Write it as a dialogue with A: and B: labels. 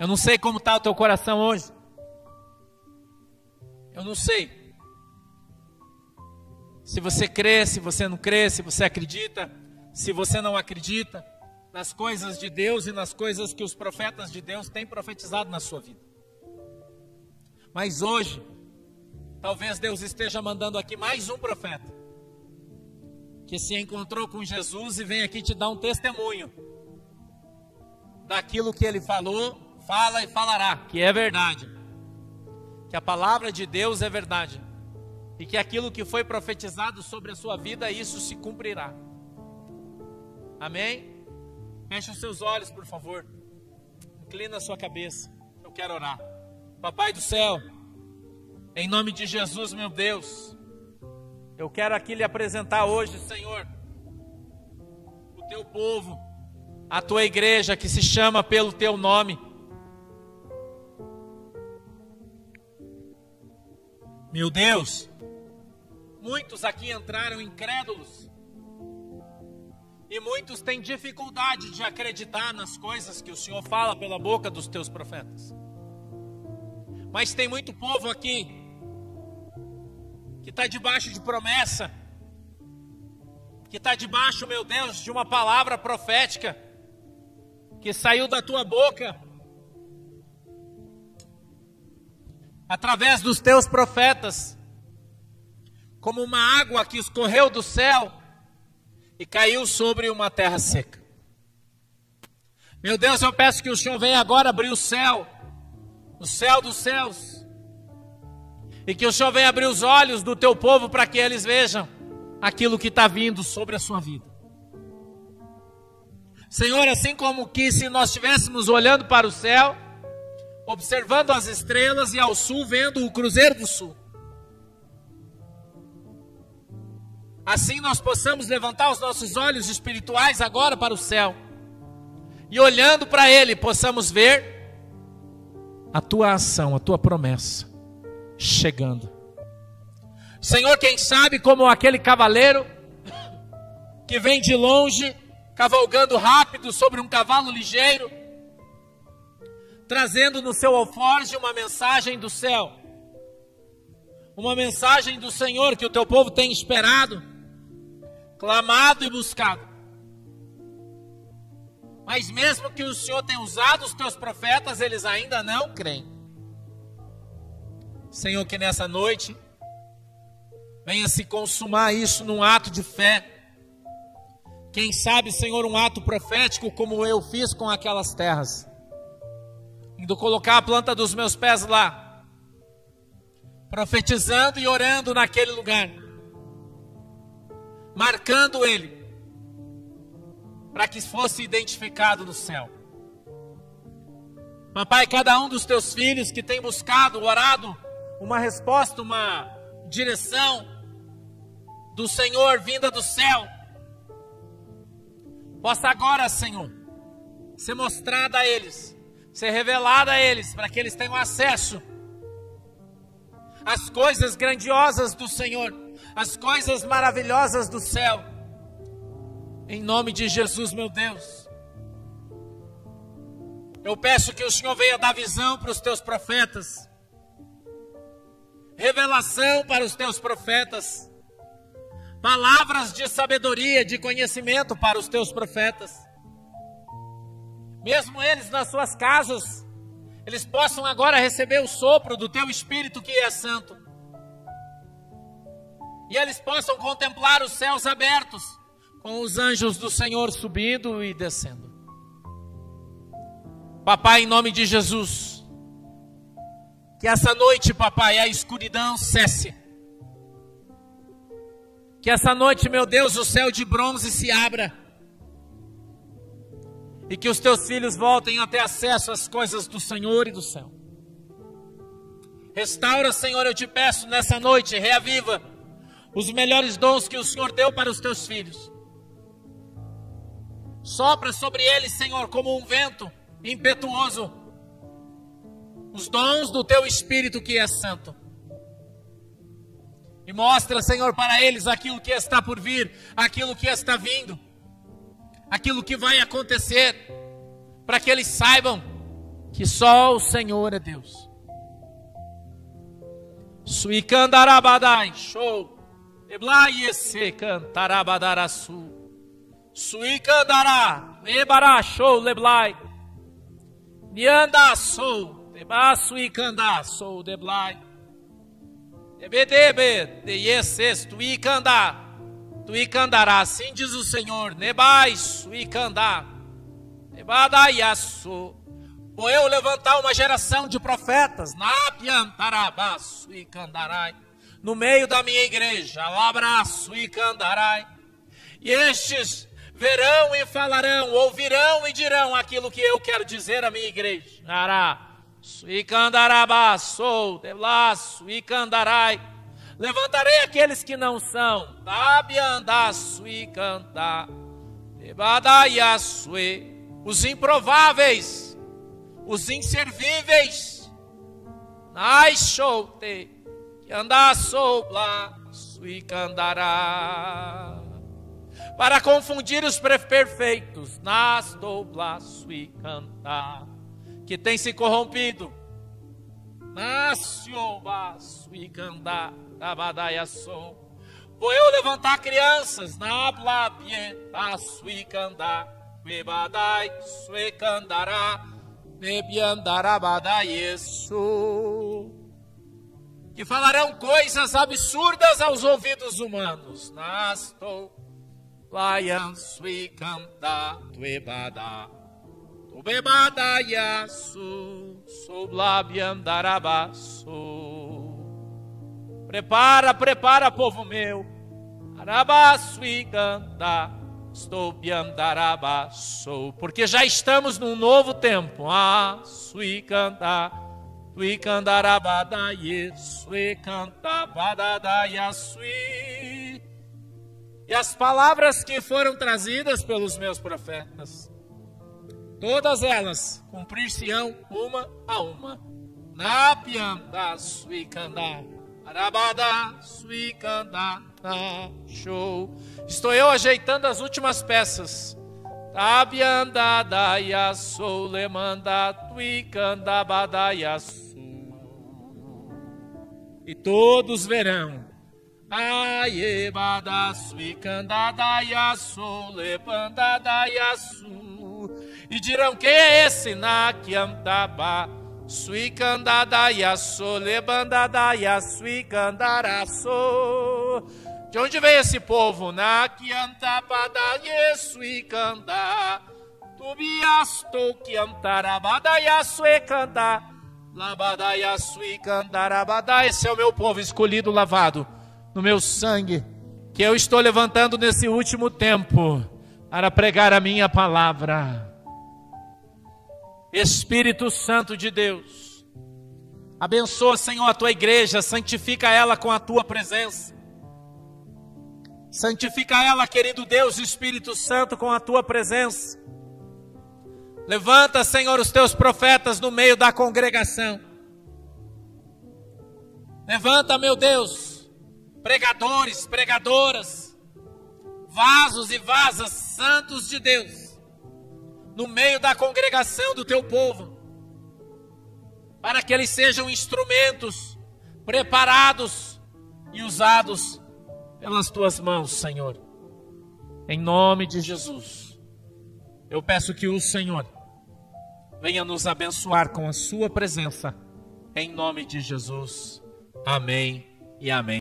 A: Eu não sei como está o teu coração hoje. Eu não sei. Se você crê, se você não crê, se você acredita, se você não acredita nas coisas de Deus e nas coisas que os profetas de Deus têm profetizado na sua vida. Mas hoje, talvez Deus esteja mandando aqui mais um profeta que se encontrou com Jesus e vem aqui te dar um testemunho daquilo que ele falou, fala e falará, que é verdade. Que a palavra de Deus é verdade. E que aquilo que foi profetizado sobre a sua vida, isso se cumprirá. Amém? Feche os seus olhos, por favor. Inclina a sua cabeça. Eu quero orar. Papai do céu, em nome de Jesus, meu Deus, eu quero aqui lhe apresentar hoje, Senhor, o teu povo, a tua igreja que se chama pelo teu nome. Meu Deus, muitos aqui entraram incrédulos e muitos têm dificuldade de acreditar nas coisas que o Senhor fala pela boca dos teus profetas. Mas tem muito povo aqui que está debaixo de promessa, que está debaixo, meu Deus, de uma palavra profética que saiu da tua boca através dos teus profetas, como uma água que escorreu do céu e caiu sobre uma terra seca. Meu Deus, eu peço que o Senhor venha agora abrir o céu dos céus, e que o Senhor venha abrir os olhos do teu povo para que eles vejam aquilo que está vindo sobre a sua vida. Senhor, assim como que se nós estivéssemos olhando para o céu, observando as estrelas e ao sul vendo o Cruzeiro do Sul, assim nós possamos levantar os nossos olhos espirituais agora para o céu e olhando para ele possamos ver a tua ação, a tua promessa chegando. Senhor, quem sabe como aquele cavaleiro que vem de longe cavalgando rápido sobre um cavalo ligeiro, trazendo no seu alforje uma mensagem do céu, uma mensagem do Senhor que o teu povo tem esperado, clamado e buscado. Mas mesmo que o Senhor tenha usado os teus profetas, eles ainda não creem. Senhor, que nessa noite venha se consumar isso num ato de fé. Quem sabe, Senhor, um ato profético como eu fiz com aquelas terras, indo colocar a planta dos meus pés lá, profetizando e orando naquele lugar, marcando ele, para que fosse identificado no céu. Papai, cada um dos teus filhos que tem buscado, orado, uma resposta, uma direção do Senhor vinda do céu, possa agora, Senhor, ser mostrada a eles, ser revelada a eles, para que eles tenham acesso às coisas grandiosas do Senhor, às coisas maravilhosas do céu. Em nome de Jesus, meu Deus, eu peço que o Senhor venha dar visão para os teus profetas, revelação para os teus profetas, palavras de sabedoria, de conhecimento para os teus profetas. Mesmo eles nas suas casas, eles possam agora receber o sopro do teu Espírito que é santo, e eles possam contemplar os céus abertos, com os anjos do Senhor subindo e descendo. Papai, em nome de Jesus, que essa noite, papai, a escuridão cesse. Que essa noite, meu Deus, o céu de bronze se abra. E que os teus filhos voltem a ter acesso às coisas do Senhor e do céu. Restaura, Senhor, eu te peço nessa noite, reaviva os melhores dons que o Senhor deu para os teus filhos. Sopra sobre eles, Senhor, como um vento impetuoso, os dons do teu Espírito que é santo. E mostra, Senhor, para eles aquilo que está por vir, aquilo que está vindo, aquilo que vai acontecer, para que eles saibam que só o Senhor é Deus. Suicandarabadai, show. Eblai esse cantarabadaraçu. Suicandará, ebará, show, leblai. Nianda, sou, eba, suicandá, sou, deblai. Ebedebe, de yeses, tuicandá, tuicandará, assim diz o Senhor. Nebai, suicandá, ebadaiaçu. Vou eu levantar uma geração de profetas, napiantarabaço e candarai, no meio da minha igreja, alabraço e candarai, e estes verão e falarão, ouvirão e dirão aquilo que eu quero dizer à minha igreja. Araço e candarabaço, deblaço e candarai, levantarei aqueles que não são, napiandaço e candar, ebadaiaço, os improváveis, os inservíveis, naixote, que andar sobla, suicandará, para confundir os perfeitos, nas dobla, suicandar, que tem se corrompido, nasioba, suicandar, tabadaia sou. Vou eu levantar crianças, na blabie, a suicandar, bebadai, suicandará, que falarão coisas absurdas aos ouvidos humanos. Nasto layan sui canta tuebada tubebada yasu soblabiandarabasu. Prepara, povo meu, arabasu e canta. Estou biandarabaçou, porque já estamos num novo tempo. Ah, suicanta, tuicandarabadaie, suicantabadadaia, sui. E as palavras que foram trazidas pelos meus profetas, todas elas cumprir-se-ão uma a uma. Na pianda, suicandá, arabada, suicandá, show. Estou eu ajeitando as últimas peças. Tabiandadaia sou lemanda tuicandabadaia sou. E todos verão. Aiebada suicandadaia sou lepandadaia sou. E dirão: quem é esse na quiantaba? Suicandadaia sou lebandadaia suicandara sou. De onde veio esse povo? Na quiantabada yesu e canda, tubiasto quiantarabada yasu e canda, labada yasu e candarabada. Esse é o meu povo escolhido, lavado no meu sangue, que eu estou levantando nesse último tempo para pregar a minha palavra. Espírito Santo de Deus, abençoa, Senhor, a tua igreja, santifica ela com a tua presença. Santifica ela, querido Deus, Espírito Santo, com a tua presença. Levanta, Senhor, os teus profetas no meio da congregação. Levanta, meu Deus, pregadores, pregadoras, vasos e vasas santos de Deus, no meio da congregação do teu povo, para que eles sejam instrumentos preparados e usados pelas tuas mãos, Senhor. Em nome de Jesus, eu peço que o Senhor venha nos abençoar com a sua presença, em nome de Jesus. Amém e amém.